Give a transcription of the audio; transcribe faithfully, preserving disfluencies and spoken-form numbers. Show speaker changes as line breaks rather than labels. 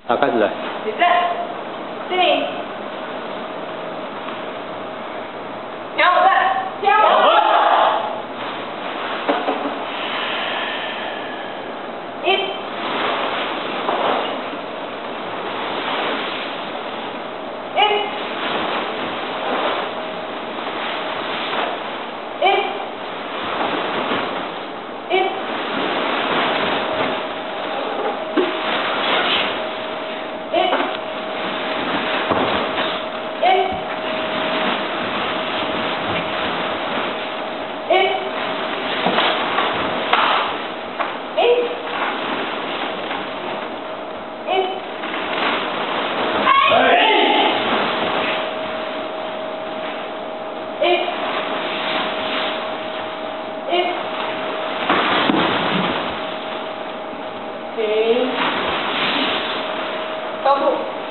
好，开始了。
起身，敬礼。调整，调整。一。一。一。一。停，高度。